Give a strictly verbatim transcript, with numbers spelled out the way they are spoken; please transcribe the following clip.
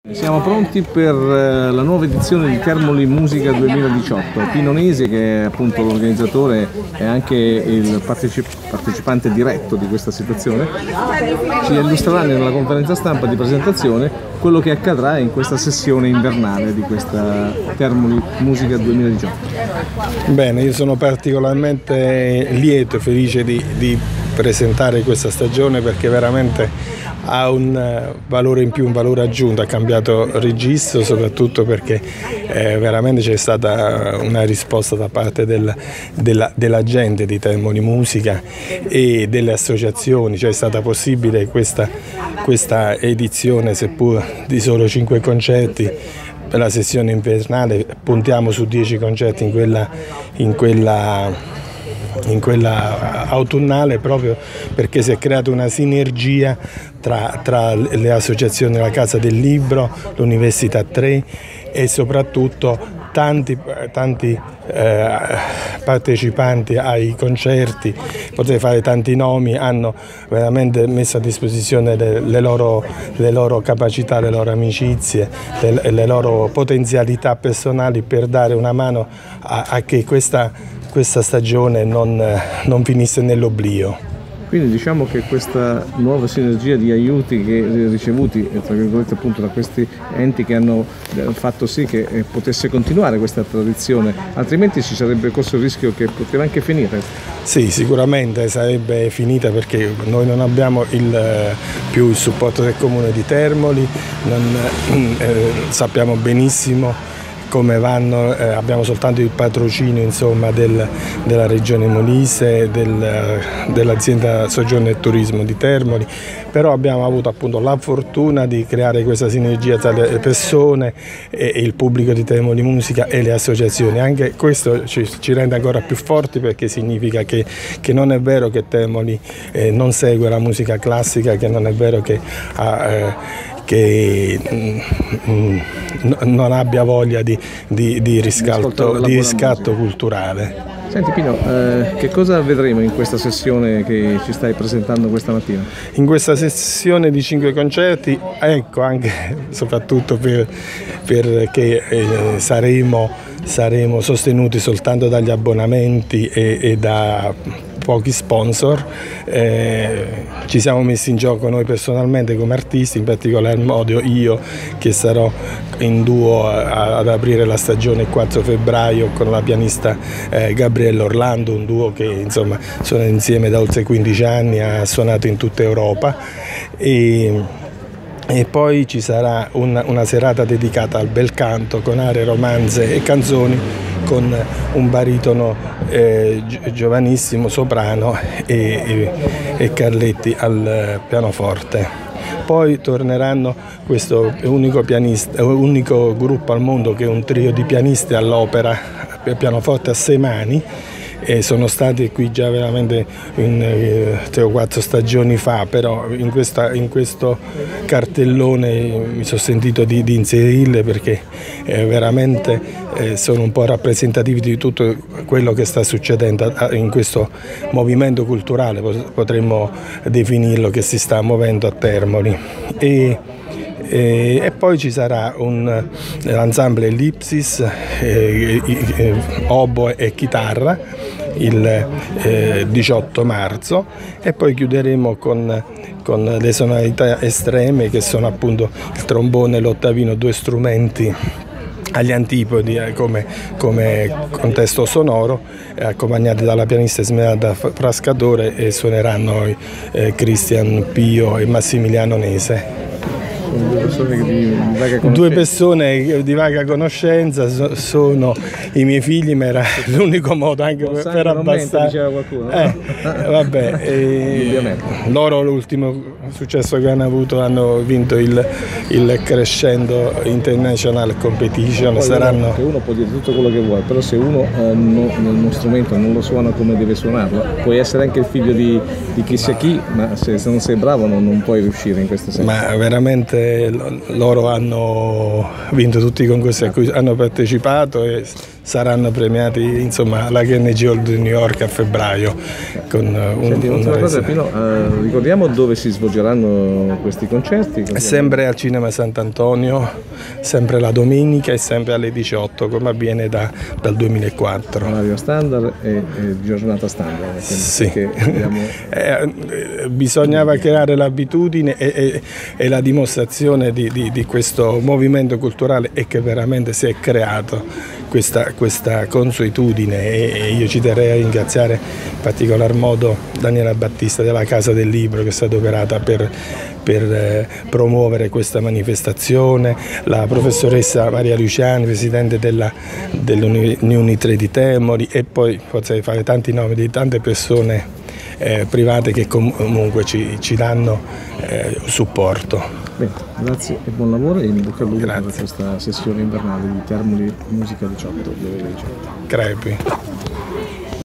Siamo pronti per la nuova edizione di Termoli Musica duemiladiciotto. Pino Nesi, che è appunto l'organizzatore e anche il partecip partecipante diretto di questa situazione, ci illustrerà nella conferenza stampa di presentazione quello che accadrà in questa sessione invernale di questa Termoli Musica duemiladiciotto. Bene, io sono particolarmente lieto e felice di, di presentare questa stagione perché veramente ha un valore in più, un valore aggiunto, ha cambiato registro, soprattutto perché eh, veramente c'è stata una risposta da parte del, della, della gente di Termoli Musica e delle associazioni, cioè è stata possibile questa, questa edizione, seppur di solo cinque concerti. Per la sessione invernale puntiamo su dieci concerti in quella, in quella in quella autunnale, proprio perché si è creata una sinergia tra, tra le associazioni, la Casa del Libro, l'Università tre e soprattutto tanti, tanti eh, partecipanti ai concerti, potrei fare tanti nomi, hanno veramente messo a disposizione le, le, loro, le loro capacità, le loro amicizie, le, le loro potenzialità personali per dare una mano a, a che questa questa stagione non, non finisse nell'oblio. Quindi diciamo che questa nuova sinergia di aiuti che ricevuti tra virgolette appunto da questi enti che hanno fatto sì che potesse continuare questa tradizione, altrimenti ci sarebbe corso il rischio che poteva anche finire. Sì, sicuramente sarebbe finita perché noi non abbiamo il, più il supporto del Comune di Termoli, non, eh, sappiamo benissimo come vanno, eh, abbiamo soltanto il patrocinio insomma, del, della Regione Molise, del, dell'azienda Soggiorno e Turismo di Termoli, però abbiamo avuto appunto la fortuna di creare questa sinergia tra le persone e, e il pubblico di Termoli Musica e le associazioni. Anche questo ci, ci rende ancora più forti perché significa che, che non è vero che Termoli eh, non segue la musica classica, che non è vero che ha, eh, che mm, non abbia voglia di, di, di, riscatto, di riscatto culturale. Senti Pino, eh, che cosa vedremo in questa sessione che ci stai presentando questa mattina? In questa sessione di cinque concerti, ecco anche soprattutto per, perché eh, saremo, saremo sostenuti soltanto dagli abbonamenti e, e da pochi sponsor, eh, ci siamo messi in gioco noi personalmente come artisti, in particolar modo io che sarò in duo a, ad aprire la stagione il quattro febbraio con la pianista eh, Gabriella Orlando, un duo che insomma sono insieme da oltre quindici anni, ha suonato in tutta Europa e E poi ci sarà una, una serata dedicata al bel canto con arie, romanze e canzoni con un baritono eh, giovanissimo, soprano e, e, e Carletti al pianoforte. Poi torneranno questo unico, pianista, unico gruppo al mondo che è un trio di pianisti all'opera, pianoforte a sei mani. E sono stati qui già veramente in, eh, tre o quattro stagioni fa, però in, questa, in questo cartellone mi sono sentito di, di inserirle perché eh, veramente eh, sono un po' rappresentativi di tutto quello che sta succedendo in questo movimento culturale, potremmo definirlo, che si sta muovendo a Termoli. E, E, e poi ci sarà l'ensemble Ellipsis, eh, eh, oboe e chitarra il eh, diciotto marzo e poi chiuderemo con, con le sonorità estreme che sono appunto il trombone e l'ottavino, due strumenti agli antipodi come, come contesto sonoro, eh, accompagnati dalla pianista Esmeralda Frascatore, e suoneranno eh, Cristian Pio e Massimiliano Nese. Due persone di vaga conoscenza. Due persone di vaga conoscenza sono i miei figli, ma era l'unico modo anche per, per abbassare. Diceva qualcuno. Eh, vabbè, e loro l'ultimo successo che hanno avuto, hanno vinto il, il Crescendo International Competition. Saranno... Uno, uno può dire tutto quello che vuole, però se uno eh, no, uno strumento non lo suona come deve suonarlo, puoi essere anche il figlio di, di chissà chi, ma se, se non sei bravo non, non puoi riuscire in questo senso. Ma veramente loro hanno vinto tutti i concorsi a cui hanno partecipato e saranno premiati, insomma, alla Carnegie Hall di New York a febbraio. Con un, Senti, un, una cosa, un Pino, eh, ricordiamo dove si svolgeranno questi concerti? È sempre al Cinema Sant'Antonio, sempre la domenica e sempre alle diciotto, come avviene da, dal duemilaquattro. Orario standard e, e giornata standard. Sì. Abbiamo... eh, bisognava creare l'abitudine e, e, e la dimostrazione di, di, di questo movimento culturale è che veramente si è creato questa, questa consuetudine, e, e io ci terrei a ringraziare in particolar modo Daniela Battista della Casa del Libro, che è stata operata per, per eh, promuovere questa manifestazione, la professoressa Maria Luciani, presidente della, dell'Unitre di Termoli, e poi potrei fare tanti nomi di tante persone eh, private che comunque ci, ci danno eh, supporto. Bene, grazie e buon lavoro e in bocca al lupo Grazie. per questa sessione invernale di Termoli Musica diciotto duemiladiciotto. Crepi.